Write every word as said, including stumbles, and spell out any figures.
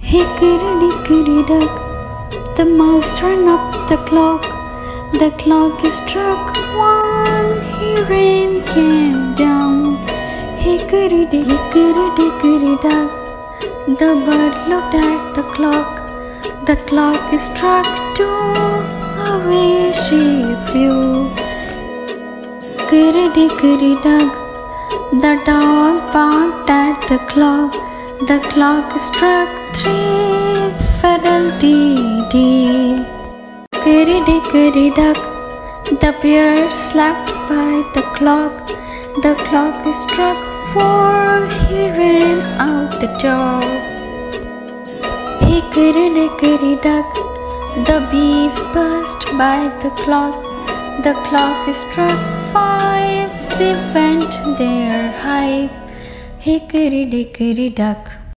Hickory dickory dock, the mouse turned up the clock. The clock struck one, he rain came down. Hickory dickory dickory dock, the bird looked at the clock. The clock struck two, away she flew. Hickory dickory dock, the dog barked at the clock. The clock struck three, fiddle-dee-dee. Hickory dickory dock, the bear slept by the clock. The clock struck four, he ran out the door. Hickory dickory dock, the bees buzzed by the clock. The clock struck five, they went their hive. Hickory dickory dock.